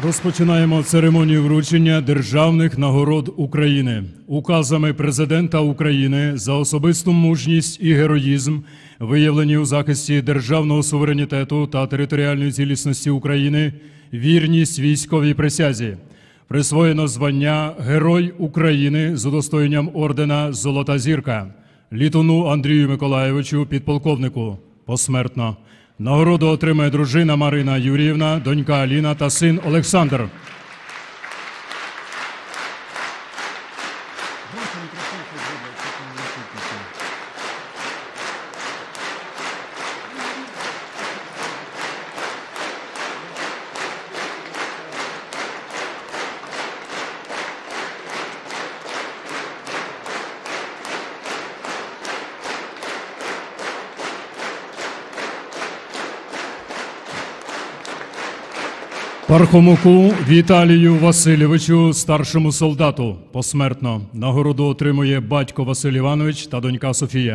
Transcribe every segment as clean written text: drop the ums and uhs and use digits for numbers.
Розпочинаємо церемонію вручення державних нагород України. Указами Президента України за особисту мужність і героїзм, виявлені у захисті державного суверенітету та територіальної цілісності України, вірність військовій присязі. Присвоєно звання Герой України з удостоєнням ордена «Золота зірка» Літуну Андрію Миколайовичу, підполковнику, посмертно. Нагороду отримає дружина Марина Юріївна, донька Аліна та син Олександр. Пархомуку Віталію Васильовичу, старшому солдату, посмертно. Нагороду отримує батько Василь Іванович та донька Софія.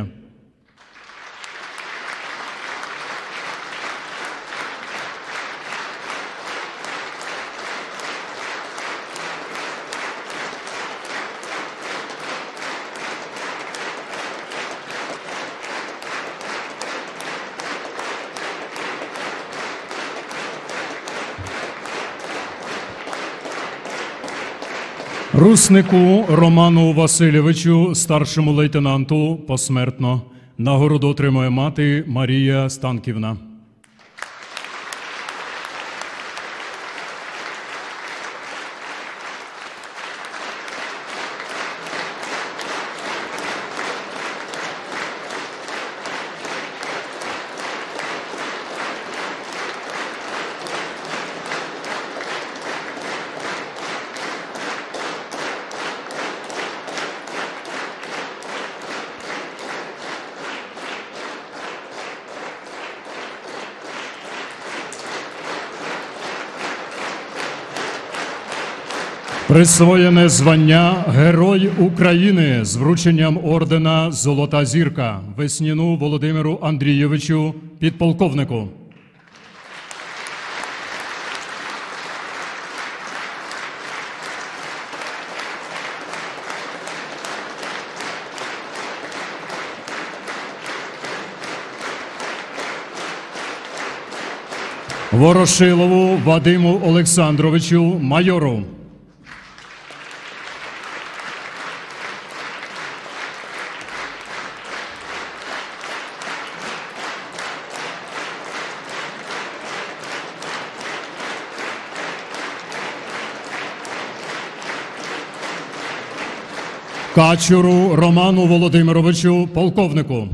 Руснику Роману Васильовичу, старшому лейтенанту, посмертно. Нагороду отримує мати Марія Станківна. Присвоєне звання Герой України з врученням ордена «Золота зірка» Весніну Володимиру Андрійовичу, підполковнику. Ворошилову Вадиму Олександровичу, майору. Качуру Роману Володимировичу, полковнику.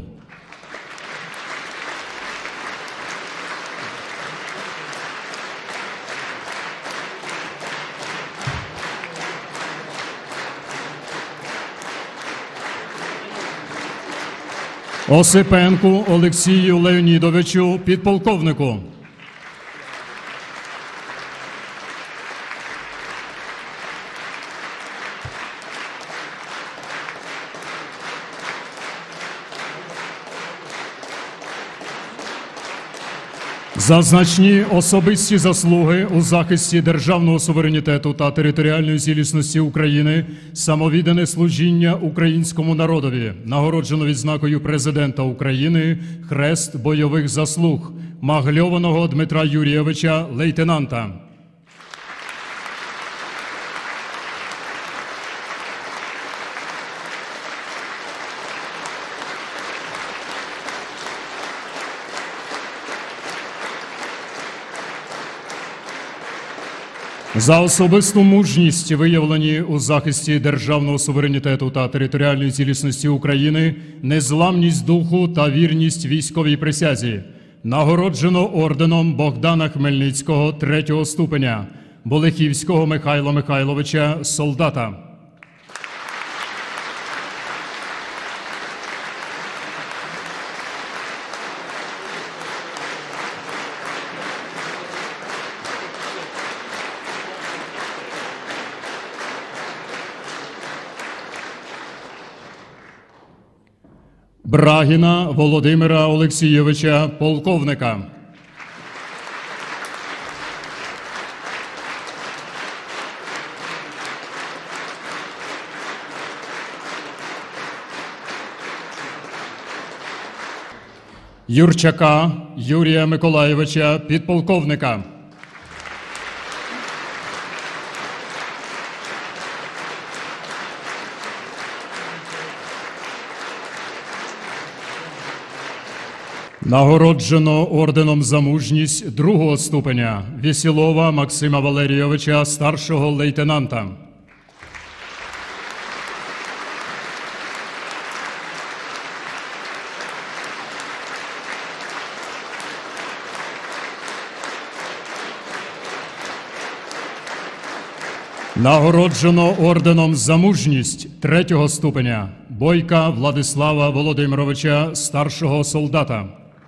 Осипенку Олексію Леонідовичу, підполковнику. За значні особисті заслуги у захисті державного суверенітету та територіальної цілісності України, самовіддане служіння українському народові, нагороджено відзнакою Президента України Хрест бойових заслуг Магльованого Дмитра Юрійовича, лейтенанта. За особисту мужність, виявлені у захисті державного суверенітету та територіальної цілісності України, незламність духу та вірність військовій присязі, нагороджено орденом Богдана Хмельницького 3-го ступеня, Болехівського Михайла Михайловича, солдата. Брагіна Володимира Олексійовича, полковника. Юрчака Юрія Миколайовича, підполковника. Нагороджено орденом за мужність другого ступеня Вєсілова Максима Валерійовича, старшого лейтенанта. Нагороджено орденом за мужність третього ступеня Бойка Владислава Володимировича, старшого солдата.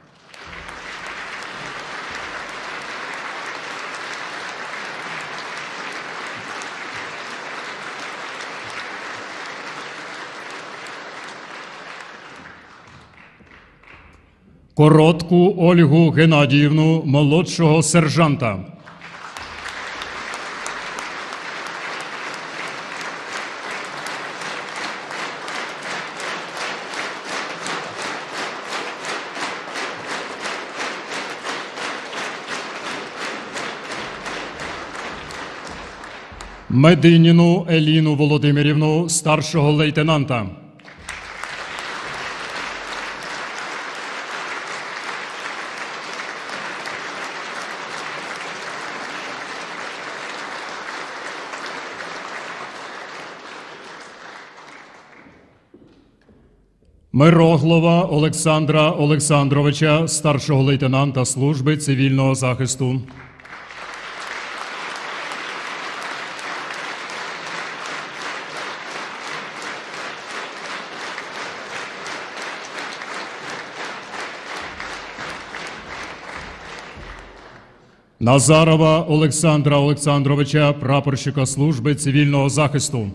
Коротку Ольгу Геннадіївну, молодшого сержанта. Мединіну Еліну Володимирівну, старшого лейтенанта. Мироглова Олександра Олександровича, старшого лейтенанта служби цивільного захисту. Назарова Олександра Олександровича, прапорщика служби цивільного захисту.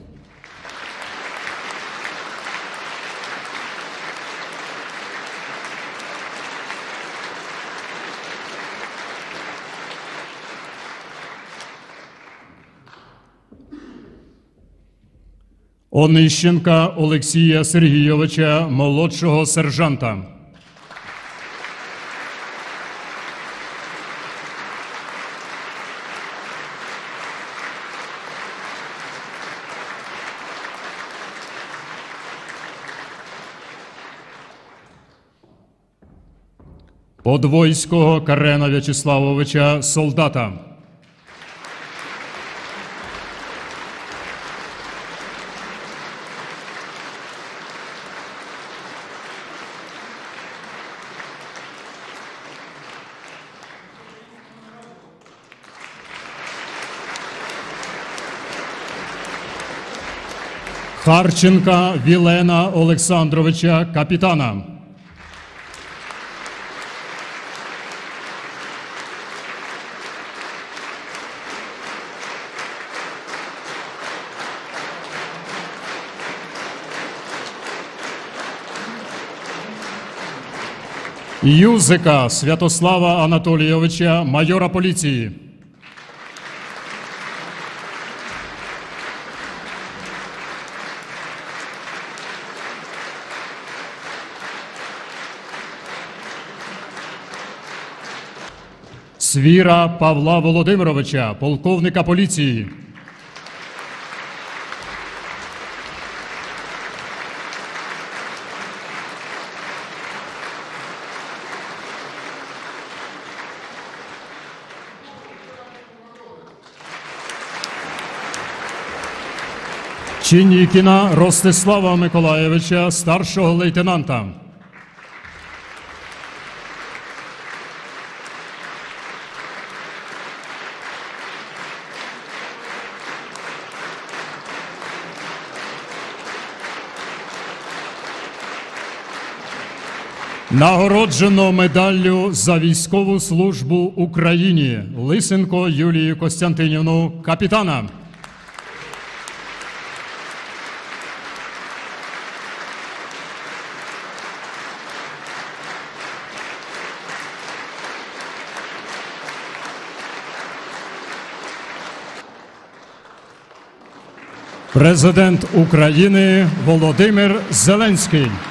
Онищенка Олексія Сергійовича, молодшого сержанта. Подвойського Карена В'ячеславовича, солдата. Харченка Вілена Олександровича, капітана. Юзика Святослава Анатолійовича, майора поліції. Свіра Павла Володимировича, полковника поліції. Чинікіна Ростислава Миколайовича, старшого лейтенанта. Нагороджено медаллю за військову службу Україні Лисенко Юлію Костянтинівну, капітана. Президент України Володимир Зеленський.